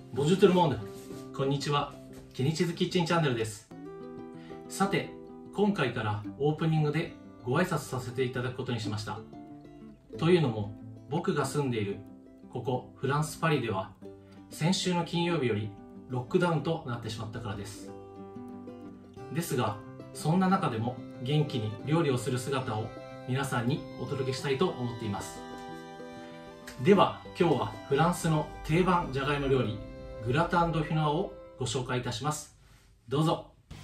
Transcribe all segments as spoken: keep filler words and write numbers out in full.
ボンジュールモンド、こんにちは。ケニチズキッチンチャンネルです。さて、今回からオープニングでご挨拶させていただくことにしました。というのも、僕が住んでいるここフランス・パリでは先週の金曜日よりロックダウンとなってしまったからです。ですが、そんな中でも元気に料理をする姿を皆さんにお届けしたいと思っています。では今日はフランスの定番じゃがいも料理グラタン・ド・フィノワをご紹介いたします。どうぞ。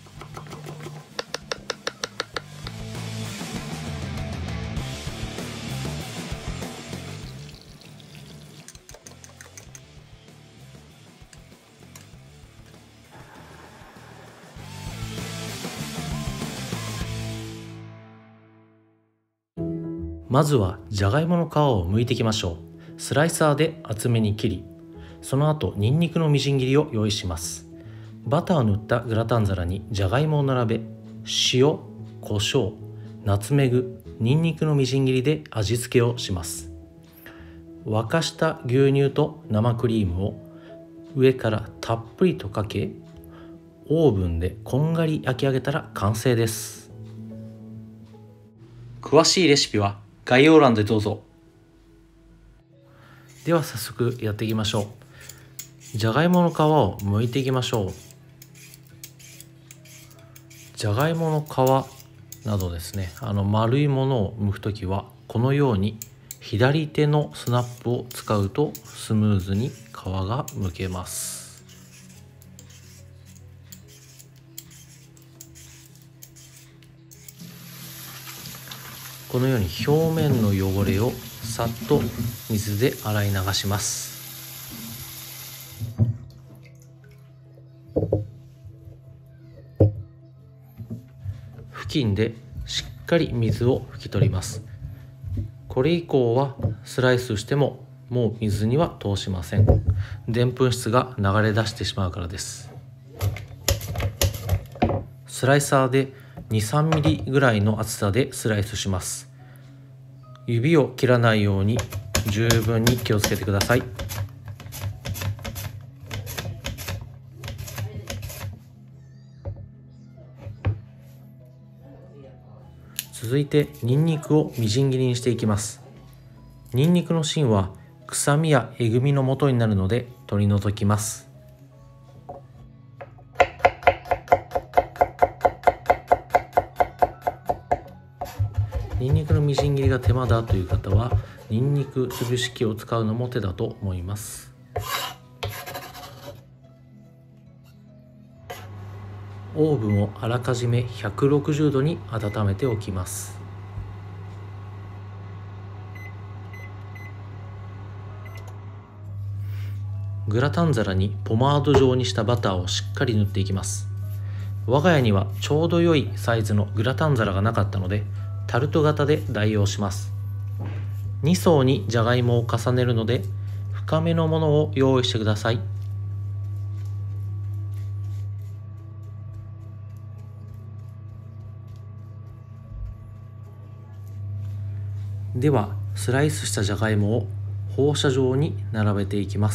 まずはじゃがいもの皮を剥いていきましょう。スライサーで厚めに切り、その後ニンニクのみじん切りを用意します。バターを塗ったグラタン皿にじゃがいもを並べ、塩、胡椒、ナツメグ、ニンニクのみじん切りで味付けをします。沸かした牛乳と生クリームを上からたっぷりとかけ、オーブンでこんがり焼き上げたら完成です。詳しいレシピは概要欄でどうぞ。では早速やっていきましょう。じゃがいもの皮を剥いていきましょう。じゃがいもの皮などですね、あの丸いものを剥くときはこのように左手のスナップを使うとスムーズに皮が剥けます。このように表面の汚れをさっと水で洗い流します。布巾でしっかり水を拭き取ります。これ以降はスライスしてももう水には通しません。でんぷん質が流れ出してしまうからです。スライサーでに、さんミリぐらいの厚さでスライスします。指を切らないように十分に気をつけてください。続いてニンニクをみじん切りにしていきます。ニンニクの芯は臭みやえぐみの元になるので取り除きます。ニンニクのみじん切りが手間だという方はニンニク潰し器を使うのも手だと思います。オーブンをあらかじめひゃくろくじゅうどに温めておきます。グラタン皿にポマード状にしたバターをしっかり塗っていきます。我が家にはちょうど良いサイズのグラタン皿がなかったのでタルト型で代用します。に層にじゃがいもを重ねるので深めのものを用意してください。ではスライスしたじゃがいもを放射状に並べていきます。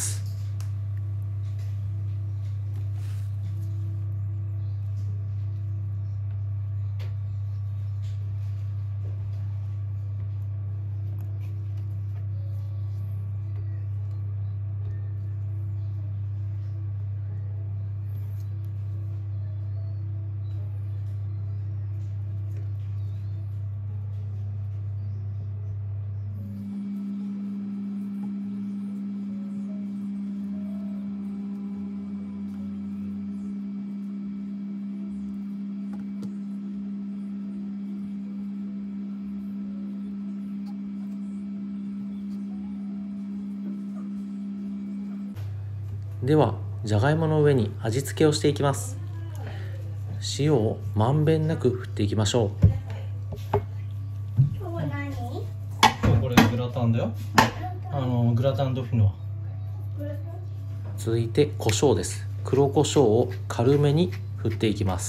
ではじゃがいもの上に味付けをしていきます。塩をまんべんなく振っていきましょう。 今日は何？ 今日これグラタンだよ。あのグラタンドフィノワ。続いて胡椒です。黒胡椒を軽めに振っていきます。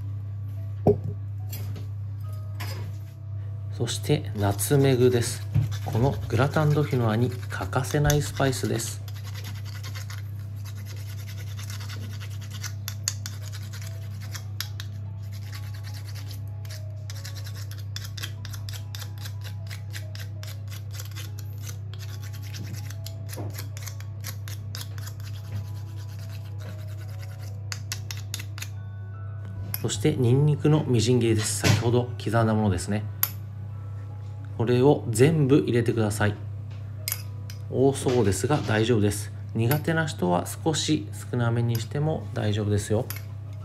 そしてナツメグです。 このグラタンドフィノワに欠かせないスパイスです。そしてニンニクのみじん切りです。先ほど刻んだものですね。これを全部入れてください。多そうですが大丈夫です。苦手な人は少し少なめにしても大丈夫ですよ。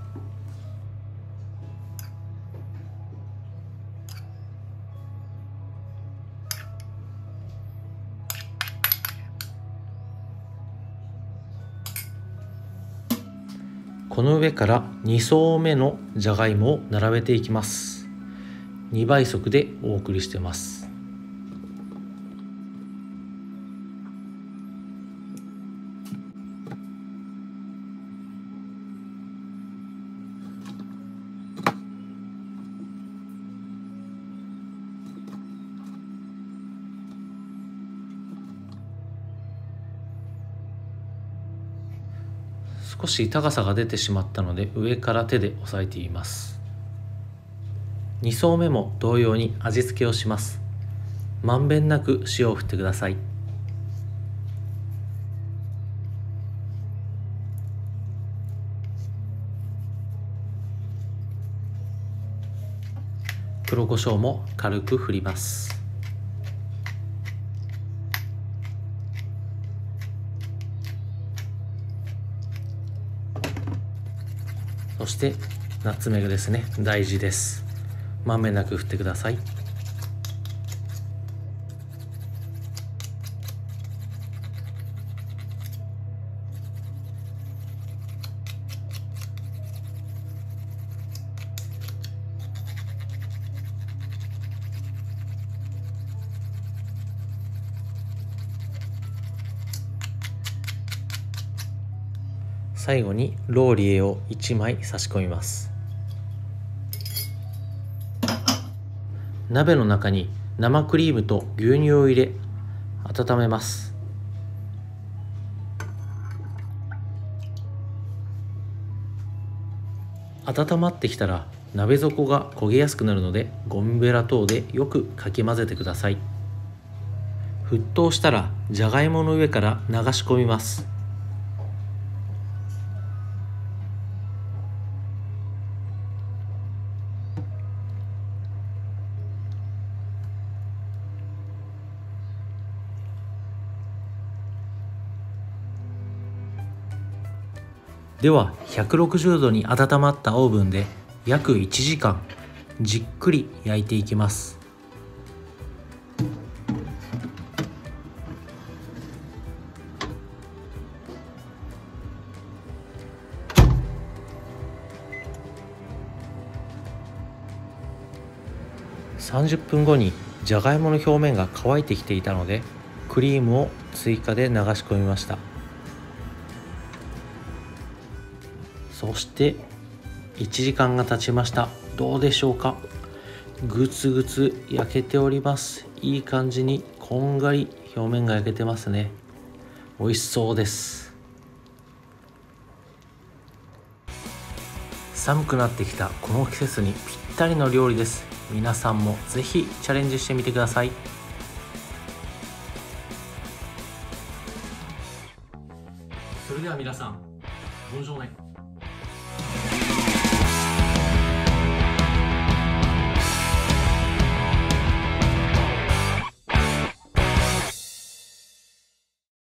この上からに層目のじゃがいもを並べていきます。にばい速でお送りしてます。少し高さが出てしまったので上から手で押さえています。に層目も同様に味付けをします。まんべんなく塩を振ってください。黒胡椒も軽く振ります。そしてナツメグですね、大事です。まんべんなく振ってください。最後にローリエをいちまい差し込みます。鍋の中に生クリームと牛乳を入れ温めます。温まってきたら鍋底が焦げやすくなるのでゴムベラ等でよくかき混ぜてください。沸騰したらじゃがいもの上から流し込みます。ではひゃくろくじゅうどに温まったオーブンで約いちじかんじっくり焼いていきます。さんじゅっぷんごにじゃがいもの表面が乾いてきていたのでクリームを追加で流し込みました。そしていちじかんが経ちました。どうでしょうか。ぐつぐつ焼けております。いい感じにこんがり表面が焼けてますね。美味しそうです。寒くなってきたこの季節にぴったりの料理です。皆さんもぜひチャレンジしてみてください。それでは皆さん、ボンジョーネ。